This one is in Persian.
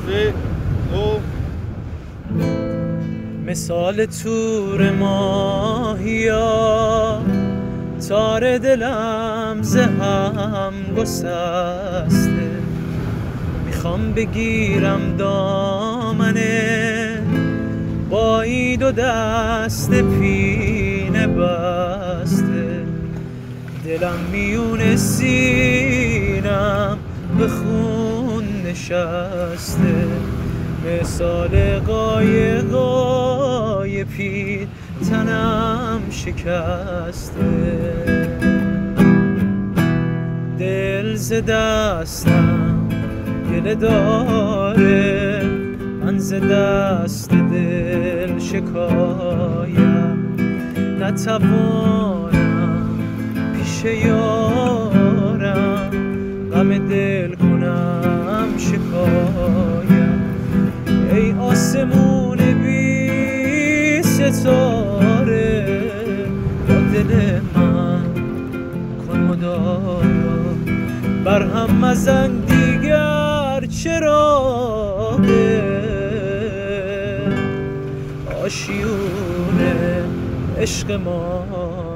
3 2 مثال تور ماهیا تار دلم زهم گسسته، میخوام بگیرم دامنه با این دو دست پینه بسته، دلم میون سینم به خون نشسته، مثال قایقای پیر تنم شکسته، دل ز دستم گله داره، من ز دست دل شکایم، نتوانم پیش یارم غم دل کنم شکایم، ای آسمون بی ستاره با دل من کن مدارا، برهم مزن دیگر چراغه آشیونه عشق ما.